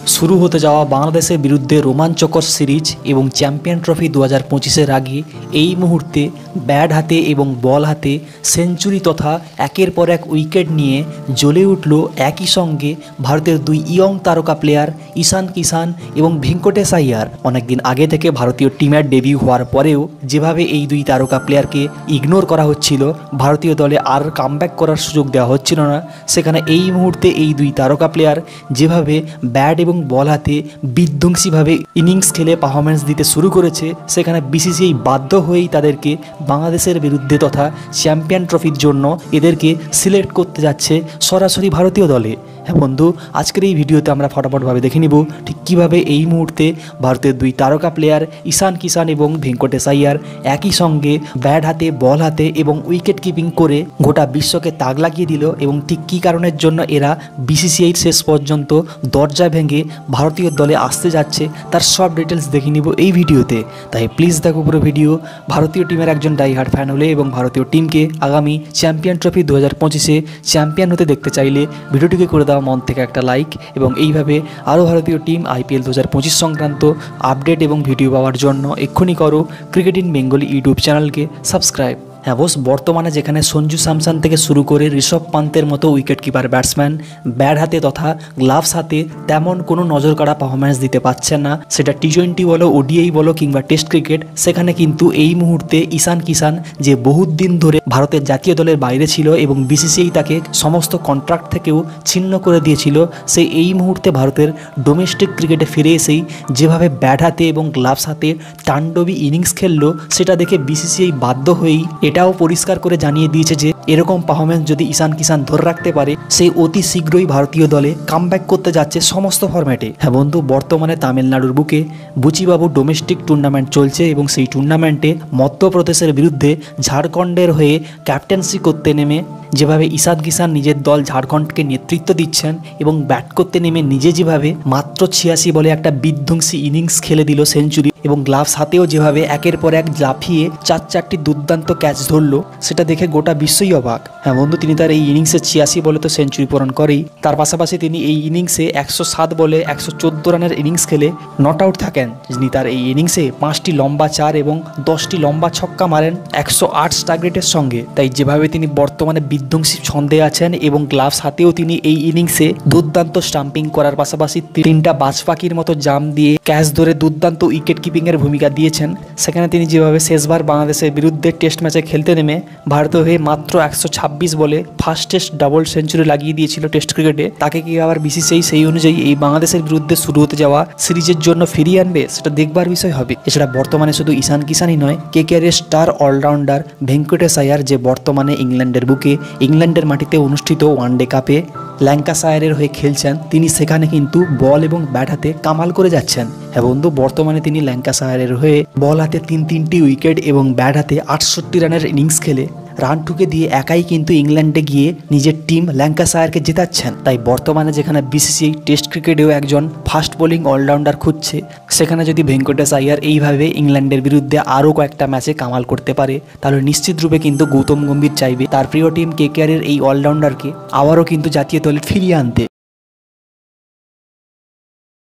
শুরু হতে যাওয়া বাংলাদেশের বিরুদ্ধে রোমাঞ্চকর সিরিজ এবং চ্যাম্পিয়ন ট্রফি 2025-এর আগে এই মুহূর্তে ব্যাট হাতে এবং বল হাতে সেঞ্চুরি তথা একের পর এক উইকেট নিয়ে জ্বলে উঠল একই সঙ্গে ভারতের দুই ইয়ং তারকা প্লেয়ার ঈশান কিষান এবং ভেঙ্কটেশ আইয়ার। অনেকদিন আগে থেকে ভারতীয় টিমের ডেবিউ হওয়ার পরেও যেভাবে এই দুই তারকা প্লেয়ারকে ইগনোর করা হচ্ছিল, ভারতীয় দলে আর কামব্যাক করার সুযোগ দেওয়া হচ্ছিল না, সেখানে এই মুহূর্তে এই দুই তারকা প্লেয়ার যেভাবে ব্যাট এবং বল হাতে বিধ্বংসীভাবে ইনিংস খেলে পারফরম্যান্স দিতে শুরু করেছে, সেখানে বিসিসিআই বাধ্য হয়েই তাদেরকে বাংলাদেশের বিরুদ্ধে তথা চ্যাম্পিয়ন ট্রফির জন্য এদেরকে সিলেক্ট করতে যাচ্ছে সরাসরি ভারতীয় দলে। হ্যাঁ বন্ধু, আজকের এই ভিডিওতে আমরা ফটাফটভাবে দেখে নিব ঠিক কীভাবে এই মুহূর্তে ভারতের দুই তারকা প্লেয়ার ঈশান কিষান এবং ভেঙ্কটেশ আইয়ার একই সঙ্গে ব্যাট হাতে বল হাতে এবং উইকেট কিপিং করে গোটা বিশ্বকে তাক লাগিয়ে দিল এবং ঠিক কী কারণের জন্য এরা বিসিসিআইর শেষ পর্যন্ত দরজা ভেঙে ভারতীয় দলে আসতে যাচ্ছে তার সব ডিটেলস দেখে নিব এই ভিডিওতে। তাই প্লিজ দেখো পুরো ভিডিও। ভারতীয় টিমের একজন ডাইহার্ড ফ্যান হলে এবং ভারতীয় টিমকে আগামী চ্যাম্পিয়ন ট্রফি 2025-এ চ্যাম্পিয়ন হতে দেখতে চাইলে ভিডিওটিকে করে দাও মন থেকে একটা লাইক এবং এইভাবে আরও ভারতীয় টিম আইপিএল 2025 সংক্রান্ত আপডেট এবং ভিডিও পাওয়ার জন্য এক্ষুনি করো ক্রিকেট ইন বেঙ্গলি ইউটিউব চ্যানেলকে সাবস্ক্রাইব। হ্যাঁ বস, বর্তমানে যেখানে সঞ্জু স্যামসন থেকে শুরু করে ঋষভ পান্তের মতো উইকেট কিপার ব্যাটসম্যান ব্যাট হাতে তথা গ্লাভস হাতে তেমন কোনো নজর কাড়া পারফরম্যান্স দিতে পারছেন না, সেটা টি20 বলো, ওডিআই বলো কিংবা টেস্ট ক্রিকেট, সেখানে কিন্তু এই মুহূর্তে ঈশান কিষান যে বহুত দিন ধরে ভারতের জাতীয় দলের বাইরে ছিল এবং বিসিসিআই তাকে সমস্ত কন্ট্রাক্ট থেকেও ছিন্ন করে দিয়েছিল, সে এই মুহূর্তে ভারতের ডোমেস্টিক ক্রিকেটে ফিরে এসেই যেভাবে ব্যাট হাতে এবং গ্লাভস হাতে তাণ্ডবী ইনিংস খেললো, সেটা দেখে বিসিসিআই বাধ্য হয়েই এটাও পরিষ্কার করে জানিয়ে দিয়েছে যে এরকম পারফরম্যান্স যদি ঈশান কিষান ধরে রাখতে পারে, সে অতি শীঘ্রই ভারতীয় দলে কামব্যাক করতে যাচ্ছে সমস্ত ফরম্যাটে। হ্যাঁ বন্ধু, বর্তমানে তামিলনাড়ুর বুকে বুচিবাবু ডোমেস্টিক টুর্নামেন্ট চলছে এবং সেই টুর্নামেন্টে মধ্যপ্রদেশের বিরুদ্ধে ঝাড়খণ্ডের হয়ে ক্যাপ্টেন্সি করতে নেমে যেভাবে ঈশান কিষান নিজের দল ঝাড়খণ্ডকে নেতৃত্ব দিচ্ছেন এবং ব্যাট করতে নেমে নিজে যেভাবে মাত্র 86 বলে একটা বিধ্বংসী ইনিংস খেলে দিল সেঞ্চুরি এবং গ্লাভস হাতেও যেভাবে একের পর এক লাফিয়ে 4-4টি দুর্দান্ত ক্যাচ ধরলো, সেটা দেখে গোটা বিশ্বই অবাক। হ্যাঁ বন্ধু, তিনি তার এই ইনিংসে 86 বলে তো সেঞ্চুরি পূরণ করেই, তার পাশাপাশি তিনি এই ইনিংসে 107 বলে 114 রানের ইনিংস খেলে নট আউট থাকেন। যিনি তার এই ইনিংসে 5টি লম্বা 4 এবং 10টি লম্বা ছক্কা মারেন 108 স্ট্রাইক রেটের সঙ্গে। তাই যেভাবে তিনি বর্তমানে বিধ্বংসী ছন্দে আছেন এবং গ্লাভস হাতেও তিনি এই ইনিংসে দুর্দান্ত স্টাম্পিং করার পাশাপাশি 3টা বাজ পাখির মতো জাম্প দিয়ে ক্যাচ ধরে দুর্দান্ত উইকেট কিপিং এর ভূমিকা দিয়েছেন। সেখানে তিনি যেভাবে শেষবার বাংলাদেশের বিরুদ্ধে টেস্ট ম্যাচে খেলতে নেমে ভারতীয় হয়ে মাত্র 126 বলে ফার্স্ট টেস্ট ডাবল সেঞ্চুরি লাগিয়ে দিয়েছিল টেস্ট ক্রিকেটে, তাকে কি আবার বিসিসিআই সেই অনুযায়ী এই বাংলাদেশের বিরুদ্ধে শুরু হতে যাওয়া সিরিজের জন্য ফিরিয়ে আনবে, সেটা দেখবার বিষয় হবে। এছাড়া বর্তমানে শুধু ঈশান কিষানই নয়, কেকেআরের স্টার অলরাউন্ডার ভেঙ্কটেশ আইয়ার, যে বর্তমানে ইংল্যান্ডের বুকে ইংল্যান্ডের মাটিতে অনুষ্ঠিত ওয়ানডে কাপে ল্যাঙ্কাশায়ারের হয়ে খেলছেন, তিনি সেখানে কিন্তু বল এবং ব্যাট হাতে কামাল করে যাচ্ছেন। হ্যাঁ বন্ধু, বর্তমানে তিনি ল্যাঙ্কাশায়ারের হয়ে বল হাতে 3টি উইকেট এবং ব্যাট হাতে 68 রানের ইনিংস খেলে রান ঠুকে দিয়ে একাই কিন্তু ইংল্যান্ডে গিয়ে নিজের টিম ল্যাঙ্কাশায়ারকে জেতাচ্ছেন। তাই বর্তমানে যেখানে বিসিসিআই টেস্ট ক্রিকেটেও একজন ফাস্ট বোলিং অলরাউন্ডার খুঁজছে, সেখানে যদি ভেঙ্কটেশ আইয়ার এইভাবে ইংল্যান্ডের বিরুদ্ধে আরও কয়েকটা ম্যাচে কামাল করতে পারে, তাহলে নিশ্চিত রূপে কিন্তু গৌতম গম্ভীর চাইবে তার প্রিয় টিম কেকেআরের এই অলরাউন্ডারকে আবারও কিন্তু জাতীয় দলে ফিরিয়ে আনতে।